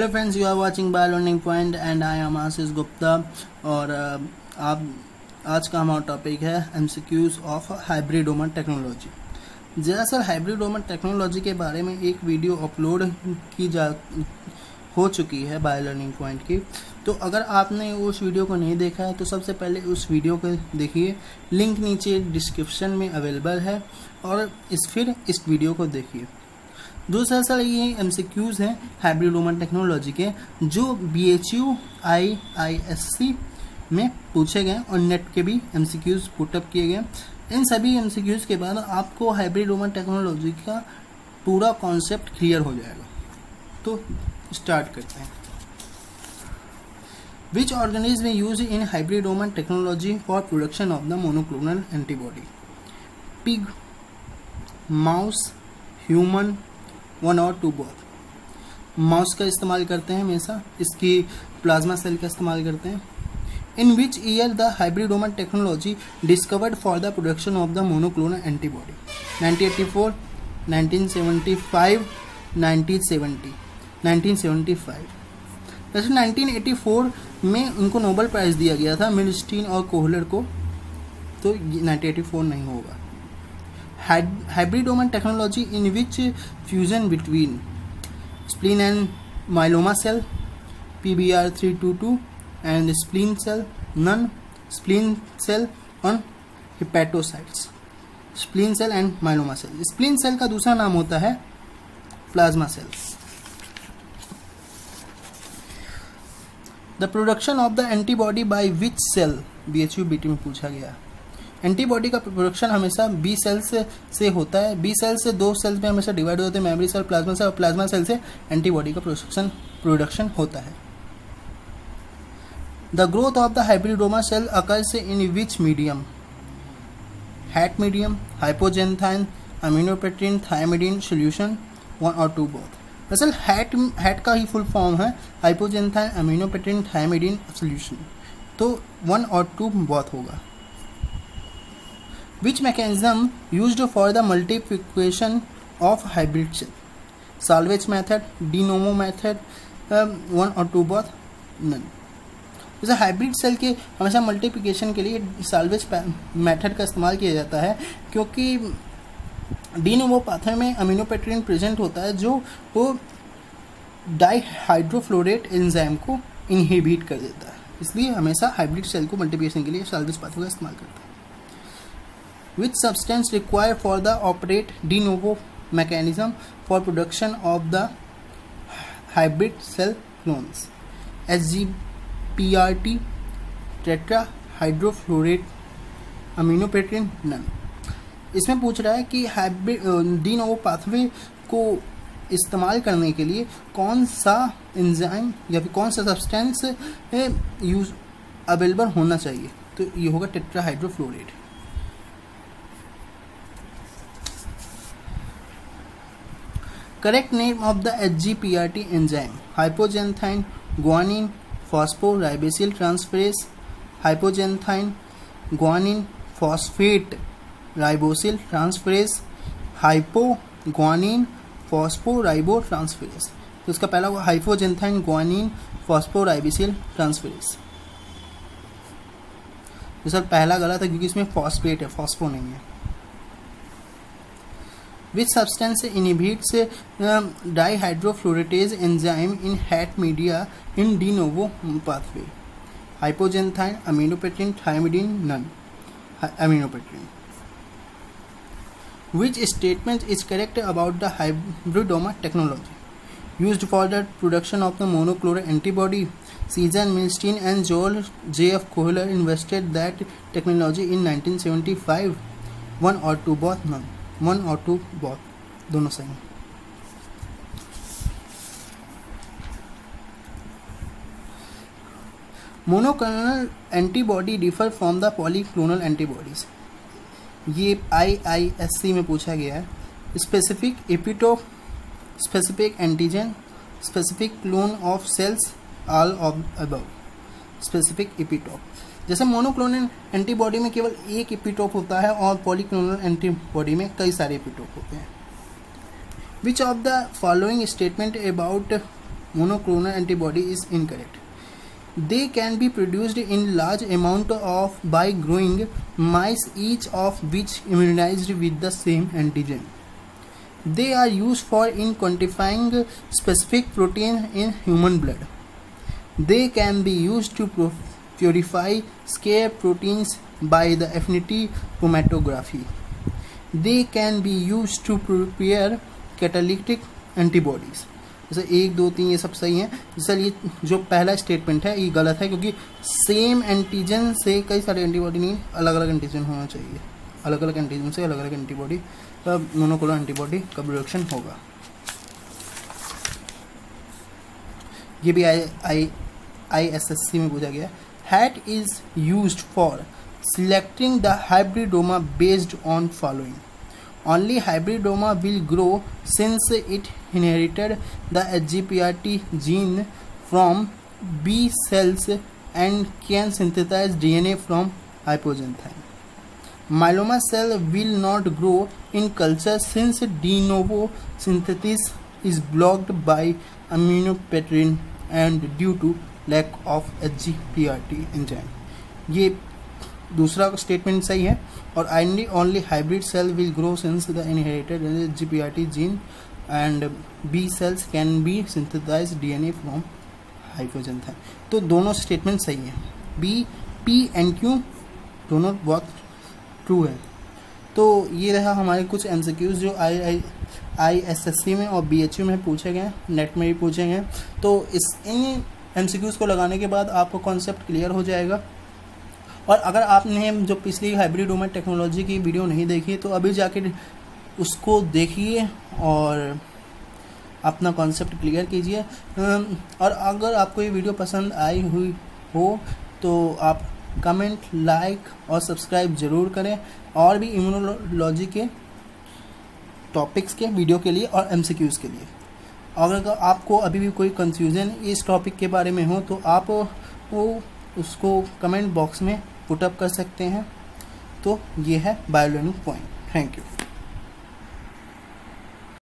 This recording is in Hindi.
Hello friends, you are watching by learning point and I am Ashish Gupta. और आप आज का हमारा टॉपिक है एमसीक्यूज ऑफ हाइब्रिडोमा टेक्नोलॉजी। दरअसल हाइब्रिडोमा टेक्नोलॉजी के बारे में एक वीडियो अपलोड हो चुकी है बाय लर्निंग पॉइंट की। तो अगर आपने उस वीडियो को नहीं देखा है तो सबसे पहले उस वीडियो को देखिए, लिंक नीचे डिस्क्रिप्शन में अवेलेबल है, और फिर इस वीडियो को देखिए। दूसरा सर ये एमसीक्यूज हैं हाइब्रिडोमा टेक्नोलॉजी के, जो BHU IISc में पूछे गए और नेट के भी एमसीक्यूज पुटअप किए गए। इन सभी एमसीक्यूज के बाद आपको हाइब्रिडोमा टेक्नोलॉजी का पूरा कॉन्सेप्ट क्लियर हो जाएगा। तो स्टार्ट करते हैं। Which organism use in hybridoma technology for production of the monoclonal antibody? Pig, mouse, human, one और टू बोथ। माउस का इस्तेमाल करते हैं हमेशा, इसकी प्लाज्मा सेल का इस्तेमाल करते हैं। In which year the hybridoma technology discovered for the production of the monoclonal antibody? 1984, 1975, 1975। वैसे 1984 में उनको नोबेल प्राइज दिया गया था, मिलस्टीन और कोहलर को, तो 1984 नहीं होगा। Hybridoma technology in which fusion between spleen and myeloma cell, PBR322, and spleen cell, none. Spleen cell on hepatocytes, spleen cell and myeloma cell. Spleen cell का दूसरा नाम होता है plasma cell. The production of the antibody by which cell? BHU BT में पूछा गया। एंटीबॉडी का प्रोडक्शन हमेशा बी सेल्स से होता है। बी सेल से दो सेल्स में हमेशा डिवाइड होते हैं, मेमोरी सेल, प्लाज्मा सेल, और प्लाज्मा सेल से एंटीबॉडी का प्रोडक्शन होता है। The growth of the hybridoma cell occurs in which medium? HAT medium, hypoxanthine, aminopterin, thymidine solution, one और टू बोथ। दरअसल हैट का ही फुल फॉर्म है हाइपोजेंथाइन, अमीनोपेट्रिन, थायमिडीन सॉल्यूशन, तो वन और टू बोथ होगा। Which mechanism used for the multiplication of hybrid cell? Salvage method, de novo method, one or two both, none. जैसे हाइब्रिड सेल के हमेशा मल्टीप्लिकेशन के लिए साल्वेज मेथड का इस्तेमाल किया जाता है, क्योंकि डी नोवो पाथवे में अमीनोपेट्रिन प्रेजेंट होता है जो वो डाइहाइड्रोफ्लोरेट एंजाइम को इनहिबिट कर देता है। इसलिए हमेशा हाइब्रिड सेल को मल्टीप्लिकेशन के लिए साल्वेज पाथवे का इस्तेमाल करता है। Which substance required for the operate de novo mechanism for production of the hybrid cell clones? HGPRT, tetrahydrofluorate, aminopterin, none. इसमें पूछ रहा है कि हाइब्रिड डी नोवो पाथवे को इस्तेमाल करने के लिए कौन सा एंजाइम या फिर कौन सा सब्सटेंस यूज अवेलेबल होना चाहिए, तो ये होगा टेट्राहाइड्रोफ्लोरेट। Correct name of the HGPRT enzyme? Hypoxanthine guanine phosphoribosyltransferase transferase, hypoxanthine guanine phosphate ribosyl transferase, hypoguanine phosphoribotransferase। तो इसका पहला हुआ hypoxanthine guanine phosphoribosyl transferase। तो सर पहला गलत है क्योंकि इसमें फॉस्फेट है, फॉस्फो नहीं है। Which substance inhibits dihydrofluoratase enzyme in HAT media in de novo pathway? Hypoxanthine, aminopterin, thymidine, none. Aminopterin. Which statement is correct about the hybridoma technology? Used for the production of the monoclonal antibody, Caesar, Milstein and Joel J.F. Kohler invested that technology in 1975. One or two both, none. One और टू बोथ, दोनों सही। Monoclonal antibody differ from the polyclonal antibodies, ये IISc में पूछा गया है। Specific epitope, specific antigen, specific clone of cells, all of above. Specific epitope, जैसे मोनोक्लोनल एंटीबॉडी में केवल एक एपिटोप होता है और पॉलीक्लोनल एंटीबॉडी में कई सारे एपिटोप होते हैं। Which of the following statement about monoclonal antibody is incorrect. They can be produced in large amount of by growing mice, each of which immunized with the same antigen. They are used for in quantifying specific protein in human blood. They can be used to purify scarce proteins by the affinity chromatography. They can be used to prepare catalytic antibodies. जैसे 1, 2, 3 ये सब सही है। सर ये जो पहला स्टेटमेंट है ये गलत है, क्योंकि सेम एंटीजन से कई सारे एंटीबॉडी नहीं, अलग अलग एंटीजन होना चाहिए। अलग अलग एंटीजन से अलग अलग एंटीबॉडी का मोनोक्लोनल एंटीबॉडी का प्रोडक्शन होगा। ये भी ISSC में पूछा गया। HAT is used for selecting the hybridoma based on following. Only hybridoma will grow since it inherited the HGPRT gene from B cells and can synthesize DNA from hypoxanthine. Myeloma cell will not grow in culture since de novo synthesis is blocked by immunopetrine and due to lack of HGPRT enzyme. ये दूसरा स्टेटमेंट सही है। और only hybrid cell will grow since the inherited HGPRT gene and B cells can be synthesized DNA from hypoxanthine. तो दोनों स्टेटमेंट सही है। B, P and Q दोनों बहुत ट्रू है। तो ये रहा हमारे कुछ MCQs जो ISSC में और BHU में पूछे गए, नेट में भी पूछे गए। तो इन MCQs को लगाने के बाद आपको कॉन्सेप्ट क्लियर हो जाएगा। और अगर आपने जो पिछली हाइब्रिडोमा टेक्नोलॉजी की वीडियो नहीं देखी तो अभी जाके उसको देखिए और अपना कॉन्सेप्ट क्लियर कीजिए। और अगर आपको ये वीडियो पसंद आई हुई हो तो आप कमेंट, लाइक और सब्सक्राइब ज़रूर करें, और भी इम्यूनोलॉजी के टॉपिक्स के वीडियो के लिए और MCQs के लिए। अगर आपको अभी भी कोई कंफ्यूजन इस टॉपिक के बारे में हो तो आप उसको कमेंट बॉक्स में पुट अप कर सकते हैं। तो ये है बायोलॉजिक पॉइंट। Thank you.